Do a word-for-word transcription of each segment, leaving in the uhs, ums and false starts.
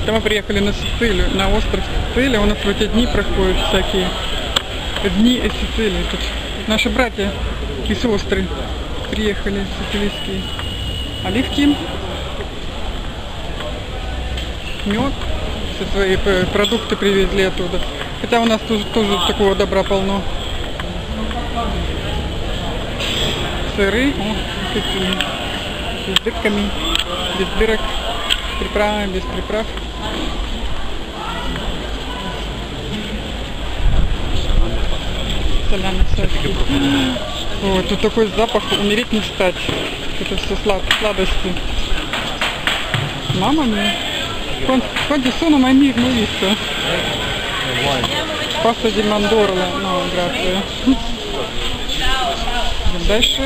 Это мы приехали на Сицилию, на остров Сицилия. У нас в эти дни проходят всякие дни Сицилии. Тут наши братья и сестры приехали, сицилийские. Оливки, мед, все свои продукты привезли оттуда. Хотя у нас тоже, тоже такого добра полно. Сыры, о, какие, с дырками, без дырок, приправы, без приправ. Салями всякие. О, тут такой запах, умереть не встать. Это все слад, сладости. Mamma mia, quanti sono mai mi visto? Pasta di mandorla, no, grazie. Дальше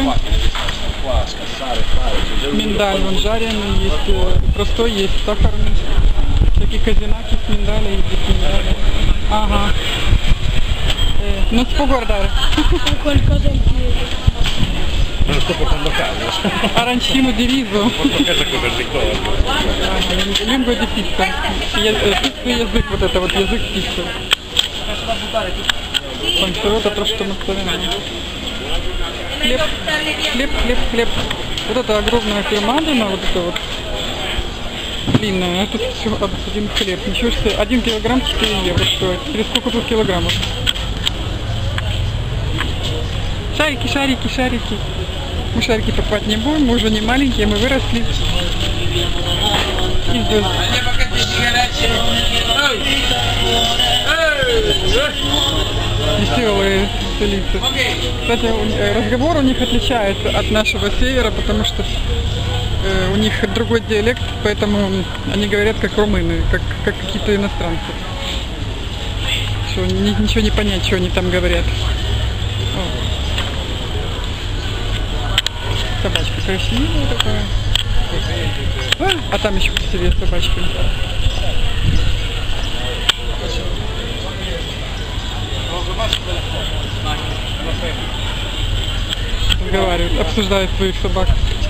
миндаль, вон жареный есть, простой есть, сахарный. Всякие казинаки с миндаля и без миндаля. Ага. Eh, non si può guardare. Qualcosa in più. Non lo sto portando a casa. Arancino di riso. Porto a casa come il ricordo. Лингва di pizza. Язык, вот это вот язык пиццы. Вот это то, что мы вспоминаем. Хлеб, хлеб, хлеб, хлеб. Вот это огромная фирмадина, вот это вот длинная. Это все один хлеб. Ничего себе, один килограмм четыре евро стоит. Или сколько тут килограммов? Шарики, шарики, шарики. Мы шарики покупать не будем, мы уже не маленькие, мы выросли. Веселые столицы. Кстати, разговор у них отличается от нашего севера, потому что э, у них другой диалект, поэтому они говорят как румыны, как, как какие-то иностранцы. Что, ни, ничего не понять, что они там говорят. Собачка красивая такая. А, а там еще красивее собачка. Разговаривают, обсуждают своих собак.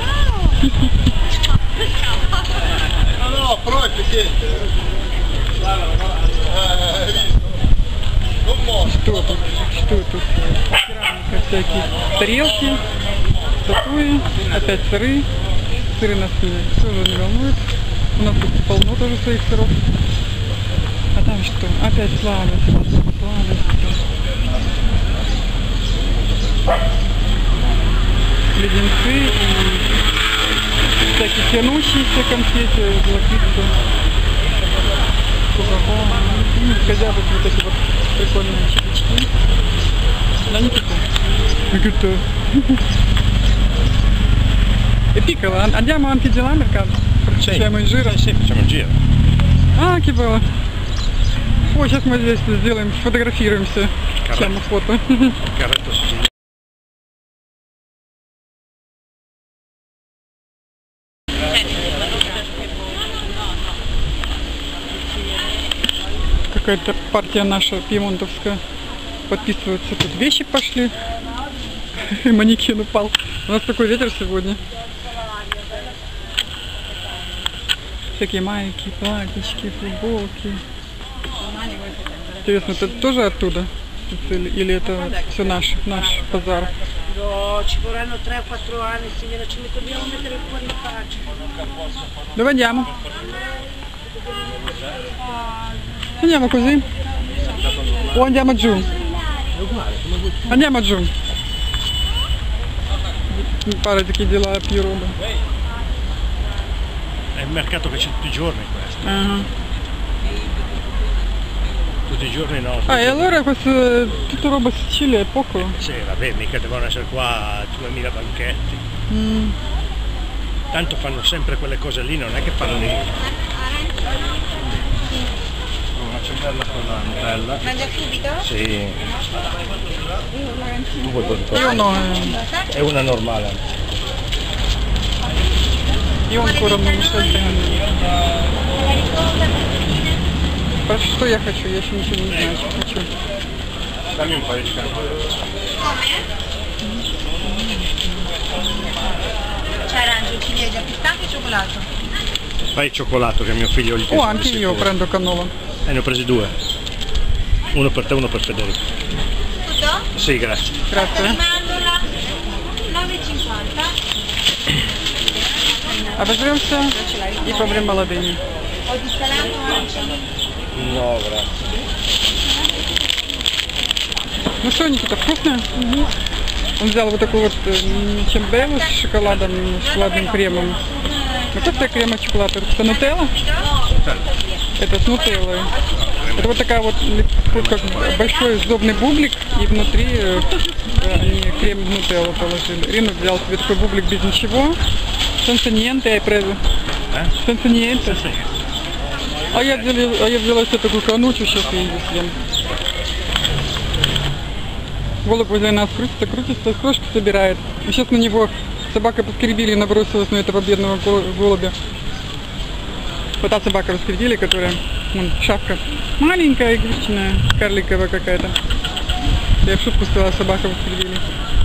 Что тут? Что тут? Керамика, всякие тарелки, статуи, опять сыры. Сыры нас тоже не волнует. У нас тут полно тоже своих сыров. А там что? Опять сладость, сладость. Леденцы и всякие тянущиеся конфеты, лакрица, кока-кола. Хотя бы вот такие вот прикольные чипачки. Да не такие. E piccola, andiamo anche già al mercato? Sì. Facciamo il giro? Sì, facciamo il giro. А, che bello. Ой, сейчас мы здесь сделаем, сфотографируемся. Прямо фото. Carretto siciliano. Какая-то партия наша пьемонтовская. Подписываются, тут вещи пошли. Манекен упал. У нас такой ветер сегодня. Всякие майки, платьички, футболки. Интересно, это тоже оттуда? Или это все наш, наш базар? Dove andiamo? Andiamo così? O andiamo giù? Andiamo giù. Mi pare di chi di là più roba. È un mercato che c'è tutti i giorni questo. Uh-huh. Tutti i giorni no. Ah, e allora questa tutta roba Sicilia è poco? Sì, vabbè, mica devono essere qua duemila banchetti. Mm. Tanto fanno sempre quelle cose lì, non è che fanno lì. Una ciambella con la Nutella. Mangia subito? Sì. Tu vuoi portare? Io no. Eh. È una normale. Io ancora non scelto. Что я хочу? Я еще ничего не знаю, что хочу. Dammi un paio di cannoli. C'è arancia, ciliegia, pistacchio e cioccolato. Fai il cioccolato che mio figlio gli Oh, piace. anche di io sicuro. prendo cannolo. E ne ho presi due. Uno per te, uno per Federico. Tutto? Sì, grazie. Grazie. Mandorla nove e cinquanta. Обожремся и побрем молодыми. Ho di salato arancini. No, grazie. Ну что, Никита, вкусно? Он взял вот такой вот э, чембелу с шоколадом, шоколадным кремом. Ну как это крем от шоколада? Это нутелла? Это с нутеллой. Это вот такая вот, вот как большой сдобный бублик, и внутри э, они крем нутеллу положили. Ринок взял себе такой бублик без ничего. Senza niente hai preso? Eh? Senza niente? Sì. А я взяла, а я взяла себе такую канучу, сейчас я ее съем. Голубь возле нас крутится, крутится, крошки собирает. И сейчас на него собака Баскервилей набросилась, на этого бедного гол- голубя. Вот та собака Баскервилей, которая, вон, шапка маленькая, игрушечная, карликовая какая-то. Я в шутку сказала, собака Баскервилей.